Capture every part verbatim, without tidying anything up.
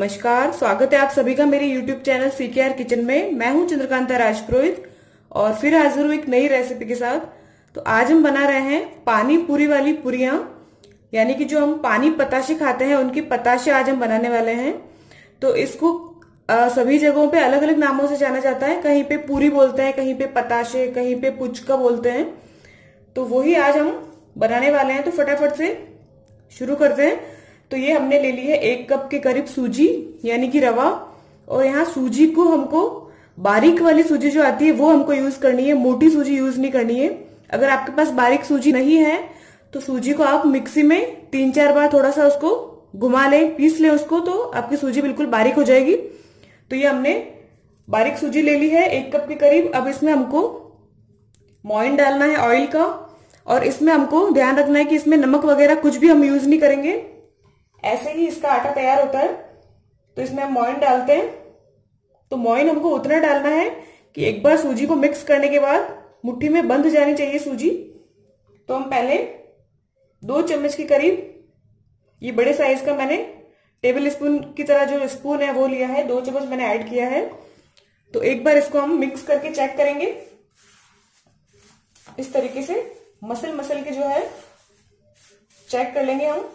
नमस्कार, स्वागत है आप सभी का मेरे यूट्यूब चैनल सीकेआर किचन में। मैं हूं चंद्रकांता राजपुरोहित और फिर हाजिर हूं एक नई रेसिपी के साथ। तो आज हम बना रहे हैं पानी पूरी वाली पुरियां, यानी कि जो हम पानी पताशे खाते हैं उनकी पताशे आज हम बनाने वाले हैं। तो इसको आ, सभी जगहों पे अलग अलग नामों से जाना जाता है। कहीं पे पूरी बोलते हैं, कहीं पे पताशे, कहीं पे पुचका बोलते हैं। तो वही आज हम बनाने वाले हैं। तो फटाफट से शुरू करते हैं। तो ये हमने ले ली है एक कप के करीब सूजी, यानी कि रवा। और यहाँ सूजी को हमको बारीक वाली सूजी जो आती है वो हमको यूज करनी है, मोटी सूजी यूज नहीं करनी है। अगर आपके पास बारीक सूजी नहीं है तो सूजी को आप मिक्सी में तीन चार बार थोड़ा सा उसको घुमा लें, पीस लें उसको, तो आपकी सूजी बिल्कुल बारीक हो जाएगी। तो ये हमने बारीक सूजी ले ली है एक कप के करीब। अब इसमें हमको मोइन डालना है ऑयल का, और इसमें हमको ध्यान रखना है कि इसमें नमक वगैरह कुछ भी हम यूज नहीं करेंगे, ऐसे ही इसका आटा तैयार होता है। तो इसमें हम मोइन डालते हैं। तो मोइन हमको उतना डालना है कि एक बार सूजी को मिक्स करने के बाद मुट्ठी में बंध जानी चाहिए सूजी। तो हम पहले दो चम्मच के करीब, ये बड़े साइज का मैंने टेबल स्पून की तरह जो स्पून है वो लिया है, दो चम्मच मैंने ऐड किया है। तो एक बार इसको हम मिक्स करके चेक करेंगे। इस तरीके से मसल मसल के जो है चेक कर लेंगे हम।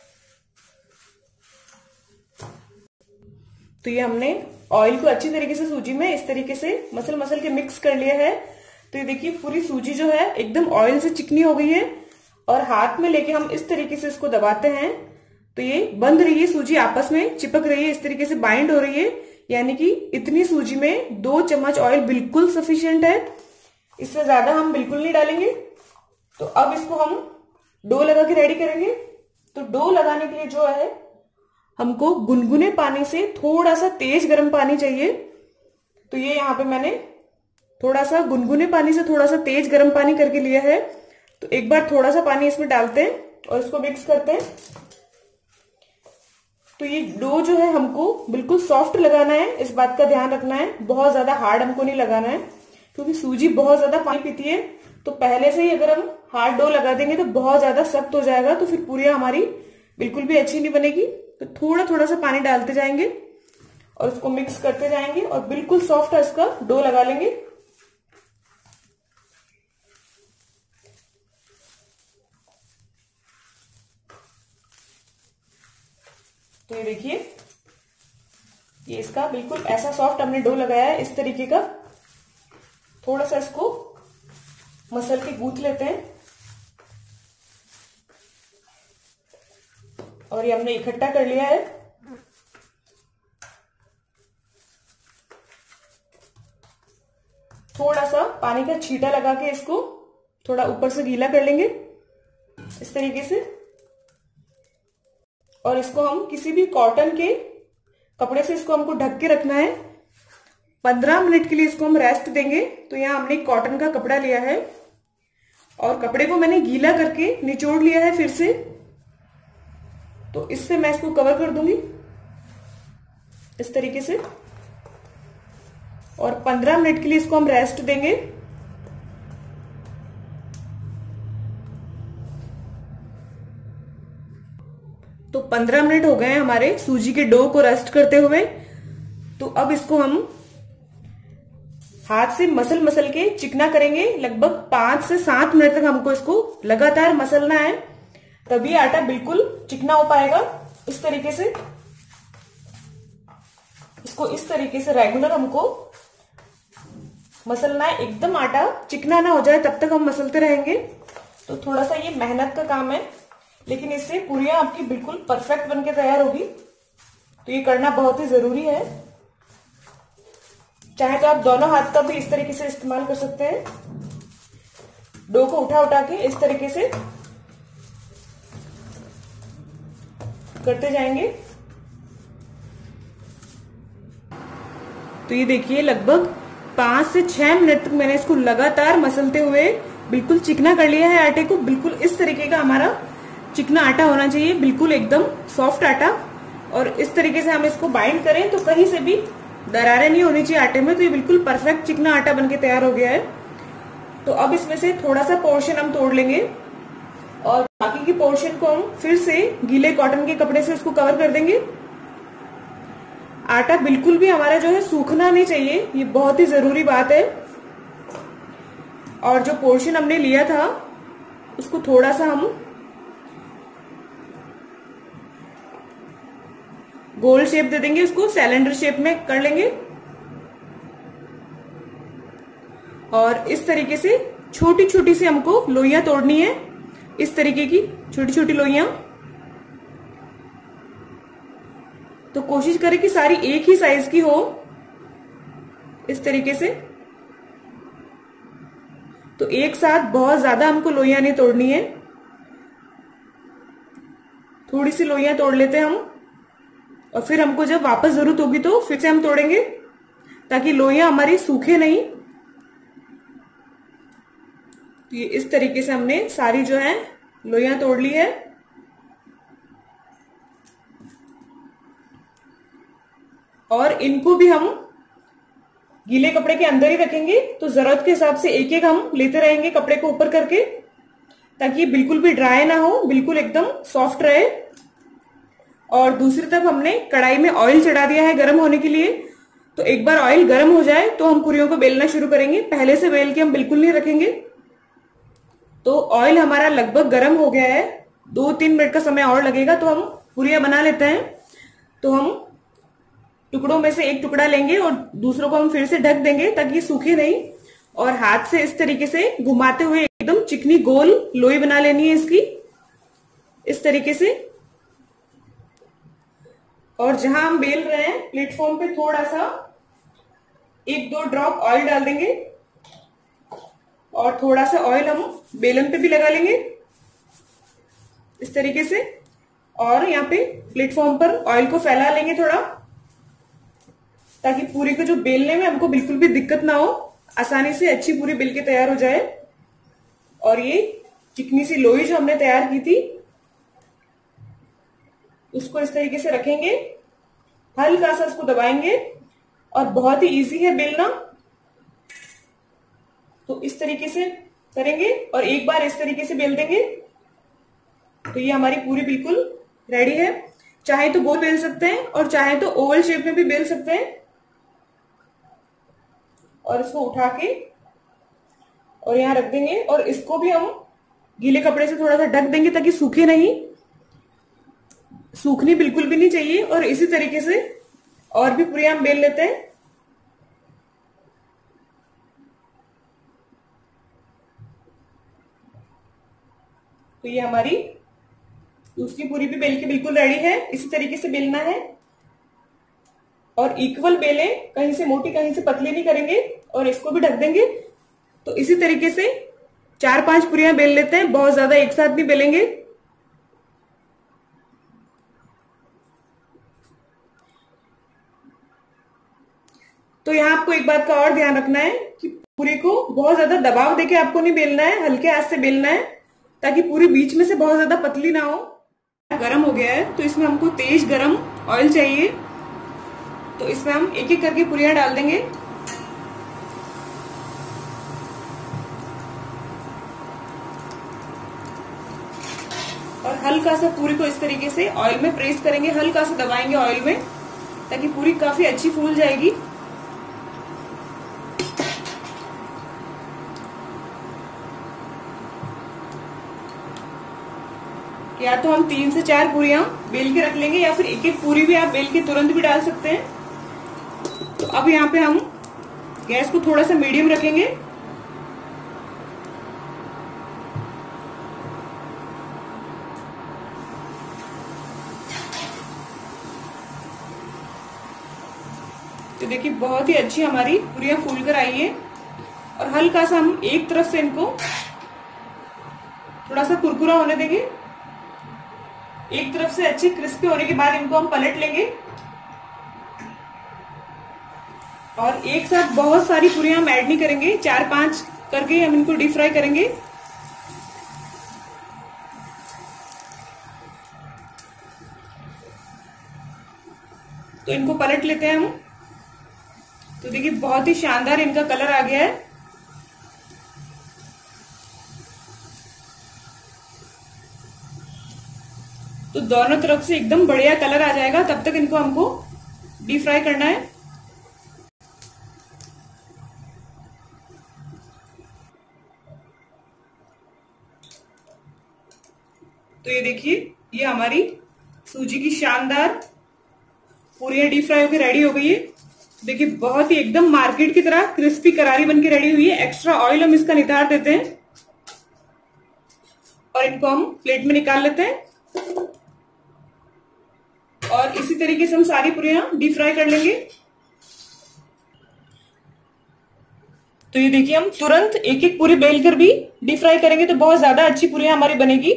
तो ये हमने ऑयल को अच्छी तरीके से सूजी में इस तरीके से मसल मसल के मिक्स कर लिया है। तो ये देखिए पूरी सूजी जो है एकदम ऑयल से चिकनी हो गई है। और हाथ में लेके हम इस तरीके से इसको दबाते हैं तो ये बंध रही है सूजी, आपस में चिपक रही है, इस तरीके से बाइंड हो रही है। यानी कि इतनी सूजी में दो चम्मच ऑयल बिल्कुल सफिशिएंट है, इससे ज्यादा हम बिल्कुल नहीं डालेंगे। तो अब इसको हम डो लगा के रेडी करेंगे। तो डो लगाने के लिए जो है हमको गुनगुने पानी से थोड़ा सा तेज गर्म पानी चाहिए। तो ये यहाँ पे मैंने थोड़ा सा गुनगुने पानी से थोड़ा सा तेज गर्म पानी करके लिया है। तो एक बार थोड़ा सा पानी इसमें डालते हैं और इसको मिक्स करते हैं। तो ये डो जो है हमको बिल्कुल सॉफ्ट लगाना है, इस बात का ध्यान रखना है। बहुत ज्यादा हार्ड हमको नहीं लगाना है, क्योंकि सूजी बहुत ज्यादा पानी पीती है। तो पहले से ही अगर हम हार्ड डो लगा देंगे तो बहुत ज्यादा सख्त हो जाएगा, तो फिर पूरियां हमारी बिल्कुल भी अच्छी नहीं बनेगी। तो थोड़ा थोड़ा सा पानी डालते जाएंगे और उसको मिक्स करते जाएंगे और बिल्कुल सॉफ्ट इसका डो लगा लेंगे। तो ये देखिए, ये इसका बिल्कुल ऐसा सॉफ्ट हमने डो लगाया है, इस तरीके का। थोड़ा सा इसको मसल के गूंथ लेते हैं और ये हमने इकट्ठा कर लिया है। थोड़ा सा पानी का छींटा लगा के इसको थोड़ा ऊपर से गीला कर लेंगे इस तरीके से। और इसको हम किसी भी कॉटन के कपड़े से इसको हमको ढक के रखना है। पंद्रह मिनट के लिए इसको हम रेस्ट देंगे। तो यहाँ हमने कॉटन का कपड़ा लिया है और कपड़े को मैंने गीला करके निचोड़ लिया है फिर से। तो इससे मैं इसको कवर कर दूंगी इस तरीके से, और पंद्रह मिनट के लिए इसको हम रेस्ट देंगे। तो पंद्रह मिनट हो गए हैं हमारे सूजी के डो को रेस्ट करते हुए। तो अब इसको हम हाथ से मसल मसल के चिकना करेंगे। लगभग पांच से सात मिनट तक हमको इसको लगातार मसलना है, तभी आटा बिल्कुल चिकना हो पाएगा। इस तरीके से इसको इस तरीके से रेगुलर हमको मसलना है, एकदम आटा चिकना ना हो जाए तब तक हम मसलते रहेंगे। तो थोड़ा सा ये मेहनत का काम है, लेकिन इससे पूरियां आपकी बिल्कुल परफेक्ट बनके तैयार होगी। तो ये करना बहुत ही जरूरी है। चाहे तो आप दोनों हाथ का भी इस तरीके से इस्तेमाल कर सकते हैं। डो को उठा उठा के इस तरीके से करते जाएंगे। तो ये देखिए, लगभग पांच से छह मिनट तक मैंने इसको लगातार मसलते हुए बिल्कुल चिकना कर लिया है आटे को। बिल्कुल इस तरीके का हमारा चिकना आटा होना चाहिए, बिल्कुल एकदम सॉफ्ट आटा। और इस तरीके से हम इसको बाइंड करें तो कहीं से भी दरारें नहीं होनी चाहिए आटे में। तो ये बिल्कुल परफेक्ट चिकना आटा बनके तैयार हो गया है। तो अब इसमें से थोड़ा सा पोर्शन हम तोड़ लेंगे और बाकी की पोर्शन को हम फिर से गीले कॉटन के कपड़े से उसको कवर कर देंगे। आटा बिल्कुल भी हमारा जो है सूखना नहीं चाहिए, ये बहुत ही जरूरी बात है। और जो पोर्शन हमने लिया था उसको थोड़ा सा हम गोल शेप दे देंगे, उसको सिलेंडर शेप में कर लेंगे। और इस तरीके से छोटी छोटी सी हमको लोइयां तोड़नी है, इस तरीके की छोटी छोटी लोइयां। तो कोशिश करें कि सारी एक ही साइज की हो, इस तरीके से। तो एक साथ बहुत ज्यादा हमको लोइयां नहीं तोड़नी है, थोड़ी सी लोइयां तोड़ लेते हैं हम, और फिर हमको जब वापस जरूरत होगी तो फिर से हम तोड़ेंगे, ताकि लोइयां हमारी सूखे नहीं। तो ये इस तरीके से हमने सारी जो है लोइयां तोड़ ली है। और इनको भी हम गीले कपड़े के अंदर ही रखेंगे, तो जरूरत के हिसाब से एक एक हम लेते रहेंगे कपड़े को ऊपर करके, ताकि बिल्कुल भी ड्राई ना हो, बिल्कुल एकदम सॉफ्ट रहे। और दूसरी तरफ हमने कढ़ाई में ऑयल चढ़ा दिया है गर्म होने के लिए। तो एक बार ऑयल गर्म हो जाए तो हम पूरियों को बेलना शुरू करेंगे, पहले से बेल के हम बिल्कुल नहीं रखेंगे। तो ऑयल हमारा लगभग गर्म हो गया है, दो तीन मिनट का समय और लगेगा, तो हम पूरियां बना लेते हैं। तो हम टुकड़ों में से एक टुकड़ा लेंगे और दूसरों को हम फिर से ढक देंगे, ताकि सूखे नहीं। और हाथ से इस तरीके से घुमाते हुए एकदम चिकनी गोल लोई बना लेनी है इसकी, इस तरीके से। और जहां हम बेल रहे हैं प्लेटफॉर्म पे थोड़ा सा एक दो ड्रॉप ऑयल डाल देंगे, और थोड़ा सा ऑयल हम बेलन पे भी लगा लेंगे, इस तरीके से। और यहाँ पे प्लेटफॉर्म पर ऑयल को फैला लेंगे थोड़ा, ताकि पूरी को जो बेलने में हमको बिल्कुल भी दिक्कत ना हो, आसानी से अच्छी पूरी बेल के तैयार हो जाए। और ये चिकनी सी लोई जो हमने तैयार की थी उसको इस तरीके से रखेंगे, हल्का सा इसको दबाएंगे, और बहुत ही इजी है बेलना। तो इस तरीके से करेंगे और एक बार इस तरीके से बेल देंगे, तो ये हमारी पूरी बिल्कुल रेडी है। चाहे तो गोल बेल सकते हैं और चाहे तो ओवल शेप में भी बेल सकते हैं। और इसको उठा के और यहां रख देंगे, और इसको भी हम गीले कपड़े से थोड़ा सा ढक देंगे, ताकि सूखे नहीं, सूखनी बिल्कुल भी नहीं चाहिए। और इसी तरीके से और भी पूरी हम बेल लेते हैं। तो ये हमारी दूसरी पूरी भी बेल के बिल्कुल रेडी है, इसी तरीके से बेलना है। और इक्वल बेले, कहीं से मोटी कहीं से पतली नहीं करेंगे, और इसको भी ढक देंगे। तो इसी तरीके से चार पांच पूरियां बेल लेते हैं, बहुत ज्यादा एक साथ नहीं बेलेंगे। तो यहाँ आपको एक बात का और ध्यान रखना है कि पूरी को बहुत ज्यादा दबाव देके आपको नहीं बेलना है, हल्के हाथ से बेलना है, ताकि पूरी बीच में से बहुत ज्यादा पतली ना हो। गरम हो गया है, तो इसमें हमको तेज गरम ऑयल चाहिए। तो इसमें हम एक एक करके पूरियां डाल देंगे। और हल्का सा पूरी को इस तरीके से ऑयल में प्रेस करेंगे, हल्का सा दबाएंगे ऑयल में, ताकि पूरी काफी अच्छी फूल जाएगी। या तो हम तीन से चार पूरियां बेल के रख लेंगे, या फिर एक एक पूरी भी आप बेल के तुरंत भी डाल सकते हैं। तो अब यहाँ पे हम गैस को थोड़ा सा मीडियम रखेंगे। तो देखिए बहुत ही अच्छी हमारी पूरियां फूल कर आई है। और हल्का सा हम एक तरफ से इनको थोड़ा सा कुरकुरा होने देंगे। एक तरफ से अच्छे क्रिस्पी होने के बाद इनको हम पलट लेंगे, और एक साथ बहुत सारी पूरियां हम ऐड नहीं करेंगे, चार पांच करके हम इनको डीप फ्राई करेंगे। तो इनको पलट लेते हैं हम। तो देखिए बहुत ही शानदार इनका कलर आ गया है। तो दोनों तरफ से एकदम बढ़िया कलर आ जाएगा, तब तक इनको हमको डीप फ्राई करना है। तो ये देखिए, ये हमारी सूजी की शानदार पूरियां डीप फ्राई होकर रेडी हो गई है। देखिए बहुत ही एकदम मार्केट की तरह क्रिस्पी करारी बन के रेडी हुई है। एक्स्ट्रा ऑयल हम इसका नितार देते हैं और इनको हम प्लेट में निकाल लेते हैं। और इसी तरीके से हम सारी पूरियां डीप फ्राई कर लेंगे। तो ये देखिए, हम तुरंत एक एक पूरी बेल कर भी डीप फ्राई करेंगे तो बहुत ज्यादा अच्छी पूरियां हमारी बनेगी।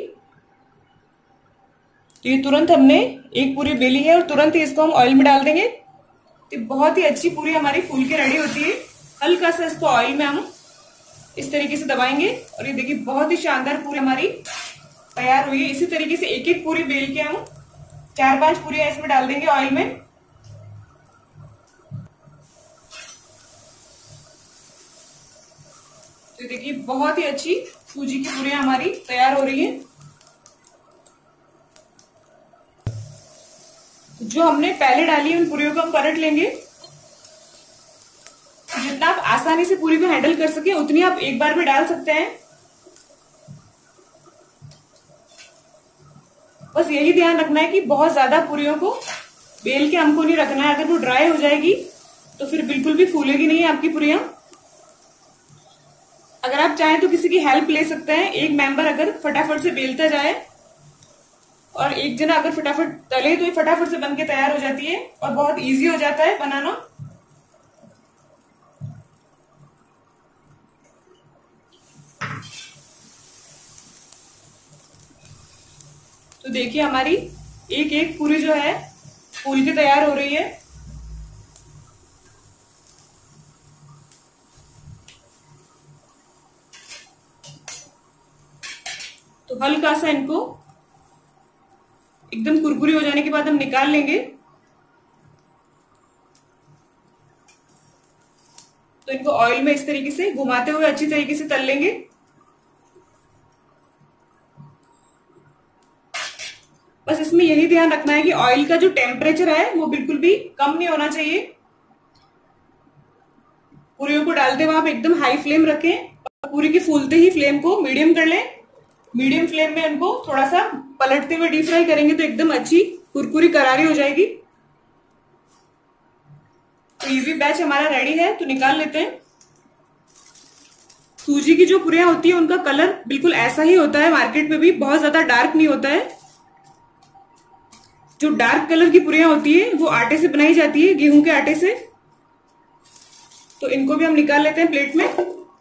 तो ये तुरंत हमने एक पूरी बेली है और तुरंत ही इसको हम ऑयल में डाल देंगे। तो बहुत ही अच्छी पूरी हमारी फूल के रेडी होती है। हल्का सा इसको ऑयल में हम इस तरीके से दबाएंगे और ये देखिए बहुत ही शानदार पूरी हमारी तैयार हुई है। इसी तरीके से एक एक पूरी बेल के हम चार पांच पूरियां इसमें डाल देंगे ऑयल में। तो देखिए बहुत ही अच्छी सूजी की पूरियां हमारी तैयार हो रही है। जो हमने पहले डाली उन पूरियों को हम पलट लेंगे। जितना आप आसानी से पूरी को हैंडल कर सके उतनी आप एक बार में डाल सकते हैं। बस यही ध्यान रखना है कि बहुत ज्यादा पूरियों को बेल के हमको नहीं रखना है। अगर वो ड्राई हो जाएगी तो फिर बिल्कुल भी फूलेगी नहीं आपकी पूरियां। अगर आप चाहें तो किसी की हेल्प ले सकते हैं। एक मेंबर अगर फटाफट से बेलता जाए और एक जना अगर फटाफट तले तो ये फटाफट से बन के तैयार हो जाती है और बहुत इजी हो जाता है बनाना। तो देखिए हमारी एक एक पूरी जो है फूल के तैयार हो रही है। तो हल्का सा इनको एकदम कुरकुरी हो जाने के बाद हम निकाल लेंगे। तो इनको ऑयल में इस तरीके से घुमाते हुए अच्छी तरीके से तल लेंगे। बस इसमें यही ध्यान रखना है कि ऑयल का जो टेम्परेचर है वो बिल्कुल भी कम नहीं होना चाहिए। पूरियों को डालते हुए आप एकदम हाई फ्लेम रखें और पूरी की फूलते ही फ्लेम को मीडियम कर लें। मीडियम फ्लेम में इनको थोड़ा सा पलटते हुए डीप फ्राई करेंगे तो एकदम अच्छी कुरकुरी करारी हो जाएगी। तो ये भी बैच हमारा रेडी है, तो निकाल लेते हैं। सूजी की जो पूरियां होती है उनका कलर बिल्कुल ऐसा ही होता है, मार्केट में भी बहुत ज्यादा डार्क नहीं होता है। जो डार्क कलर की पूरियां होती है वो आटे से बनाई जाती है, गेहूं के आटे से। तो इनको भी हम निकाल लेते हैं प्लेट में।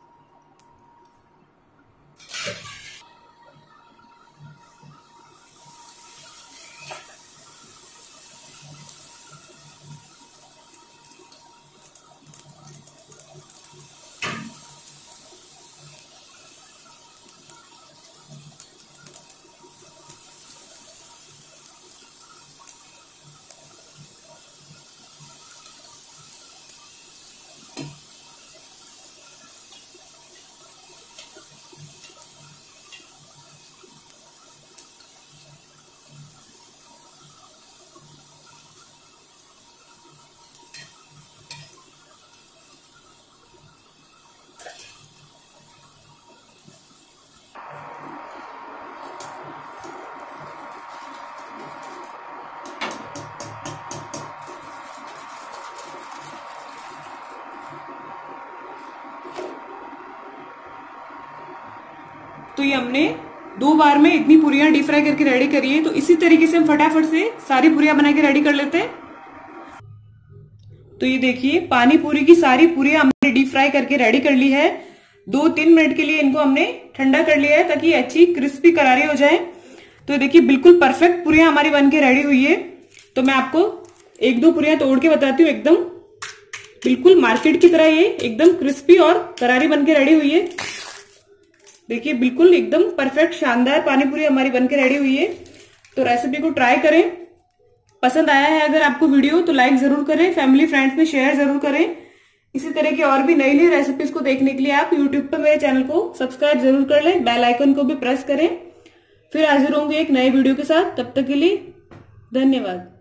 तो ये हमने दो बार में इतनी पूरियां डीप फ्राई करके रेडी करी है। तो इसी तरीके से हम फटाफट से सारी पूरियां बना के रेडी कर लेते हैं। तो ये देखिए पानी पूरी की सारी पूरियां हमने डीप फ्राई करके रेडी कर ली है। दो तीन मिनट के लिए इनको हमने ठंडा कर लिया है ताकि अच्छी क्रिस्पी करारी हो जाए। तो देखिए बिल्कुल परफेक्ट पूरियां हमारी बन के रेडी हुई है। तो मैं आपको एक दो पूरियां तोड़ के बताती हूँ। एकदम बिल्कुल मार्केट की तरह ये एकदम क्रिस्पी और करारी बन के रेडी हुई है। देखिए बिल्कुल एकदम परफेक्ट शानदार पानी पूरी हमारी बनके रेडी हुई है। तो रेसिपी को ट्राई करें। पसंद आया है अगर आपको वीडियो तो लाइक जरूर करें, फैमिली फ्रेंड्स में शेयर जरूर करें। इसी तरह की और भी नई नई रेसिपीज को देखने के लिए आप यूट्यूब पर मेरे चैनल को सब्सक्राइब जरूर कर लें, बेल आइकन को भी प्रेस करें। फिर हाजिर होंगे एक नए वीडियो के साथ। तब तक के लिए धन्यवाद।